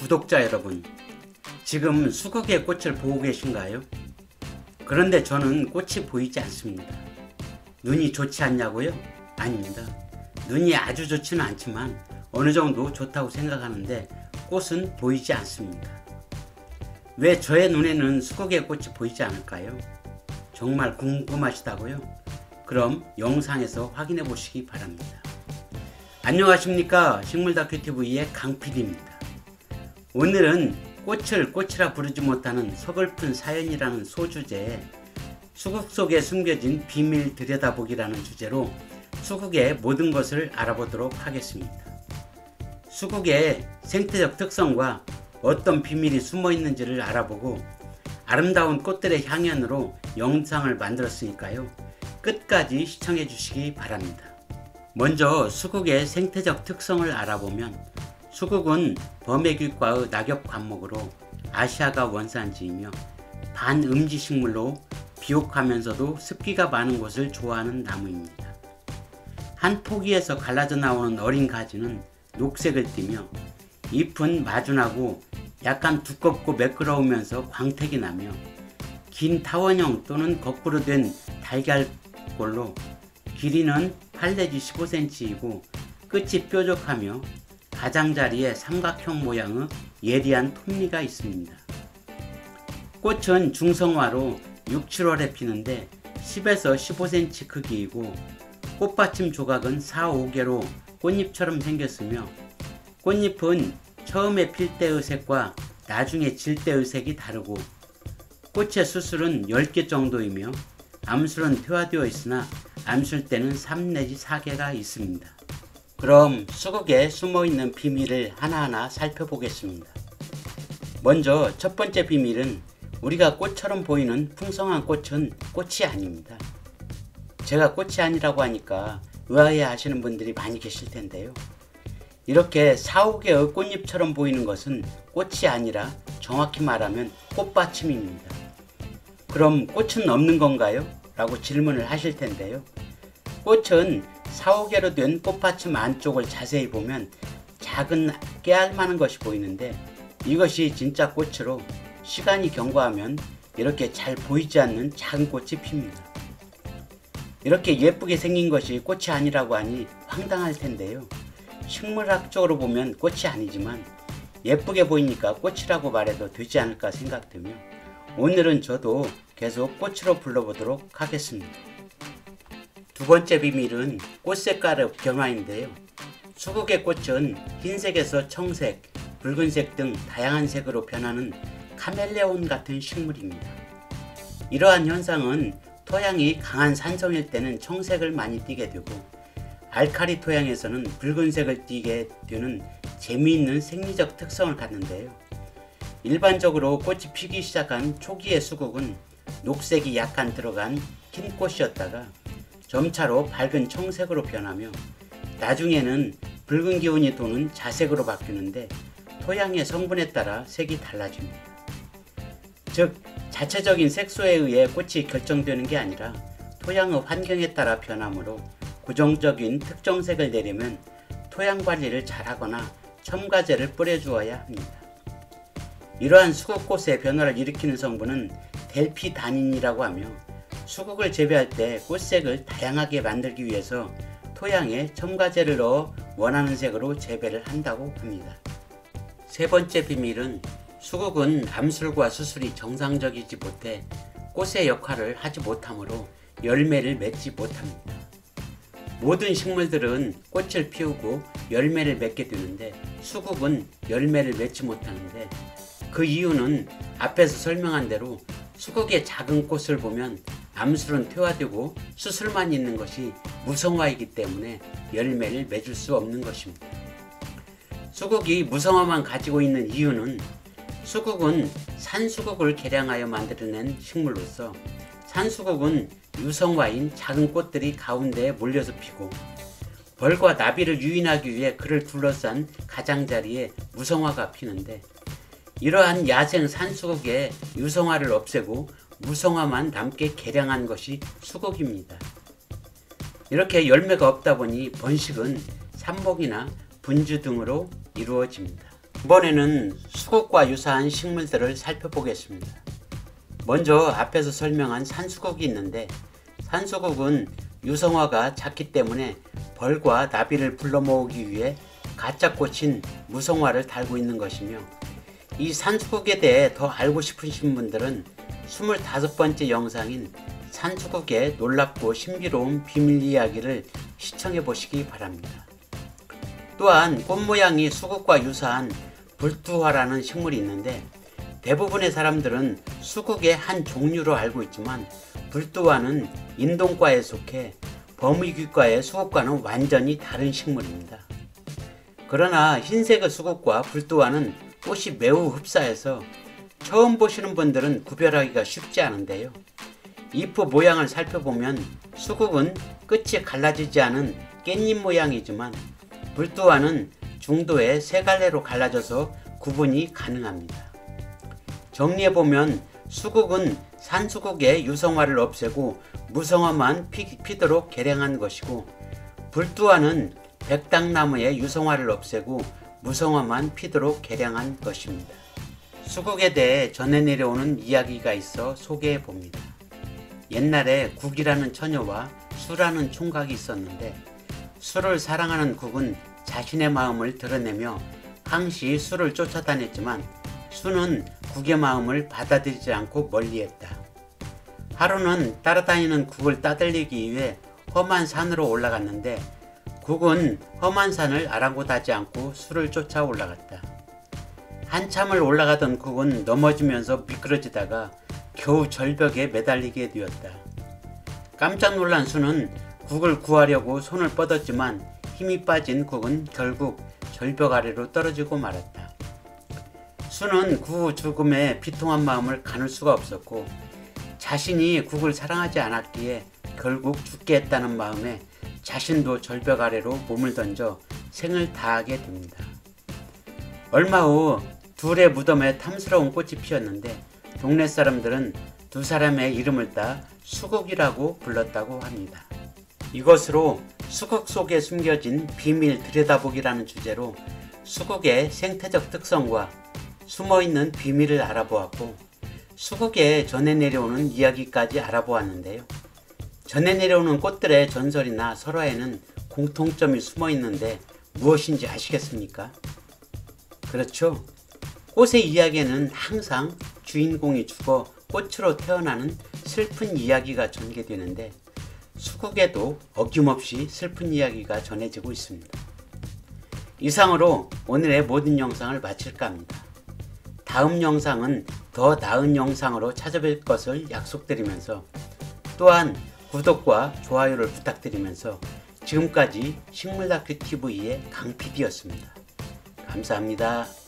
구독자 여러분, 지금 수국의 꽃을 보고 계신가요? 그런데 저는 꽃이 보이지 않습니다. 눈이 좋지 않냐고요? 아닙니다. 눈이 아주 좋지는 않지만 어느 정도 좋다고 생각하는데 꽃은 보이지 않습니다. 왜 저의 눈에는 수국의 꽃이 보이지 않을까요? 정말 궁금하시다고요? 그럼 영상에서 확인해 보시기 바랍니다. 안녕하십니까, 식물다큐TV의 강PD입니다. 오늘은 꽃을 꽃이라 부르지 못하는 서글픈 사연이라는 소주제에 수국 속에 숨겨진 비밀 들여다보기라는 주제로 수국의 모든 것을 알아보도록 하겠습니다. 수국의 생태적 특성과 어떤 비밀이 숨어 있는지를 알아보고 아름다운 꽃들의 향연으로 영상을 만들었으니까요. 끝까지 시청해 주시기 바랍니다. 먼저 수국의 생태적 특성을 알아보면 수국은 범애균과의 낙엽 관목으로 아시아가 원산지이며 반음지식물로 비옥하면서도 습기가 많은 곳을 좋아하는 나무입니다. 한 포기에서 갈라져 나오는 어린 가지는 녹색을 띠며 잎은 마준하고 약간 두껍고 매끄러우면서 광택이 나며 긴 타원형 또는 거꾸로 된 달걀꼴로 길이는 8 내지 15cm이고 끝이 뾰족하며 가장자리에 삼각형 모양의 예리한 톱니가 있습니다. 꽃은 중성화로 6, 7월에 피는데 10에서 15cm 크기이고 꽃받침 조각은 4, 5개로 꽃잎처럼 생겼으며 꽃잎은 처음에 필 때의 색과 나중에 질 때의 색이 다르고 꽃의 수술은 10개 정도이며 암술은 퇴화되어 있으나 암술대는 3 내지 4개가 있습니다. 그럼 수국에 숨어있는 비밀을 하나하나 살펴보겠습니다. 먼저 첫 번째 비밀은 우리가 꽃처럼 보이는 풍성한 꽃은 꽃이 아닙니다. 제가 꽃이 아니라고 하니까 의아해 하시는 분들이 많이 계실 텐데요. 이렇게 4, 5개의 꽃잎처럼 보이는 것은 꽃이 아니라 정확히 말하면 꽃받침입니다. 그럼 꽃은 없는 건가요? 라고 질문을 하실 텐데요. 꽃은 4, 5개로 된 꽃받침 안쪽을 자세히 보면 작은 깨알만한 것이 보이는데 이것이 진짜 꽃으로 시간이 경과하면 이렇게 잘 보이지 않는 작은 꽃이 핍니다. 이렇게 예쁘게 생긴 것이 꽃이 아니라고 하니 황당할 텐데요. 식물학적으로 보면 꽃이 아니지만 예쁘게 보이니까 꽃이라고 말해도 되지 않을까 생각되며 오늘은 저도 계속 꽃으로 불러보도록 하겠습니다. 두 번째 비밀은 꽃 색깔의 변화인데요. 수국의 꽃은 흰색에서 청색, 붉은색 등 다양한 색으로 변하는 카멜레온 같은 식물입니다. 이러한 현상은 토양이 강한 산성일 때는 청색을 많이 띠게 되고 알칼리 토양에서는 붉은색을 띠게 되는 재미있는 생리적 특성을 갖는데요. 일반적으로 꽃이 피기 시작한 초기의 수국은 녹색이 약간 들어간 흰 꽃이었다가 점차로 밝은 청색으로 변하며 나중에는 붉은 기운이 도는 자색으로 바뀌는데 토양의 성분에 따라 색이 달라집니다. 즉 자체적인 색소에 의해 꽃이 결정되는 게 아니라 토양의 환경에 따라 변하므로 고정적인 특정색을 내려면 토양 관리를 잘하거나 첨가제를 뿌려주어야 합니다. 이러한 수국꽃의 변화를 일으키는 성분은 델피다닌이라고 하며 수국을 재배할 때 꽃색을 다양하게 만들기 위해서 토양에 첨가제를 넣어 원하는 색으로 재배를 한다고 합니다. 세 번째 비밀은 수국은 암술과 수술이 정상적이지 못해 꽃의 역할을 하지 못하므로 열매를 맺지 못합니다. 모든 식물들은 꽃을 피우고 열매를 맺게 되는데 수국은 열매를 맺지 못하는데 그 이유는 앞에서 설명한 대로 수국의 작은 꽃을 보면 암술은 퇴화되고 수술만 있는 것이 무성화이기 때문에 열매를 맺을 수 없는 것입니다. 수국이 무성화만 가지고 있는 이유는 수국은 산수국을 개량하여 만들어낸 식물로서 산수국은 유성화인 작은 꽃들이 가운데에 몰려서 피고 벌과 나비를 유인하기 위해 그를 둘러싼 가장자리에 무성화가 피는데 이러한 야생 산수국의 유성화를 없애고 무성화만 남게 개량한 것이 수국입니다. 이렇게 열매가 없다 보니 번식은 삽목이나 분주 등으로 이루어집니다. 이번에는 수국과 유사한 식물들을 살펴보겠습니다. 먼저 앞에서 설명한 산수국이 있는데, 산수국은 유성화가 작기 때문에 벌과 나비를 불러 모으기 위해 가짜 꽃인 무성화를 달고 있는 것이며, 이 산수국에 대해 더 알고 싶으신 분들은 25번째 영상인 산수국의 놀랍고 신비로운 비밀 이야기를 시청해 보시기 바랍니다. 또한 꽃 모양이 수국과 유사한 불두화라는 식물이 있는데, 대부분의 사람들은 수국의 한 종류로 알고 있지만 불두화는 인동과에 속해 버무귀과의 수국과는 완전히 다른 식물입니다. 그러나 흰색의 수국과 불두화는 꽃이 매우 흡사해서 처음 보시는 분들은 구별하기가 쉽지 않은데요. 잎의 모양을 살펴보면 수국은 끝이 갈라지지 않은 깻잎 모양이지만 불두화는 중도에 세 갈래로 갈라져서 구분이 가능합니다. 정리해보면 수국은 산수국의 유성화를 없애고 무성화만 피도록 개량한 것이고, 불두화는 백당나무의 유성화를 없애고 무성화만 피도록 개량한 것입니다. 수국에 대해 전해 내려오는 이야기가 있어 소개해 봅니다. 옛날에 국이라는 처녀와 수라는 총각이 있었는데, 수를 사랑하는 국은 자신의 마음을 드러내며 항시 수를 쫓아다녔지만 수는 국의 마음을 받아들이지 않고 멀리했다. 하루는 따라다니는 국을 따돌리기 위해 험한 산으로 올라갔는데, 국은 험한 산을 아랑곳하지 않고 수를 쫓아 올라갔다. 한참을 올라가던 국은 넘어지면서 미끄러지다가 겨우 절벽에 매달리게 되었다. 깜짝 놀란 수는 국을 구하려고 손을 뻗었지만 힘이 빠진 국은 결국 절벽 아래로 떨어지고 말았다. 수는 구 죽음에 비통한 마음을 가눌 수가 없었고, 자신이 국을 사랑하지 않았기에 결국 죽게 했다는 마음에 자신도 절벽 아래로 몸을 던져 생을 다하게 됩니다. 얼마 후 둘의 무덤에 탐스러운 꽃이 피었는데, 동네 사람들은 두 사람의 이름을 따 수국이라고 불렀다고 합니다. 이것으로 수국 속에 숨겨진 비밀 들여다보기라는 주제로 수국의 생태적 특성과 숨어있는 비밀을 알아보았고, 수국에 전해 내려오는 이야기까지 알아보았는데요. 전해 내려오는 꽃들의 전설이나 설화에는 공통점이 숨어있는데 무엇인지 아시겠습니까? 그렇죠. 꽃의 이야기에는 항상 주인공이 죽어 꽃으로 태어나는 슬픈 이야기가 전개되는데, 수국에도 어김없이 슬픈 이야기가 전해지고 있습니다. 이상으로 오늘의 모든 영상을 마칠까 합니다. 다음 영상은 더 나은 영상으로 찾아뵐 것을 약속드리면서, 또한 구독과 좋아요를 부탁드리면서 지금까지 식물다큐TV의 강PD였습니다. 감사합니다.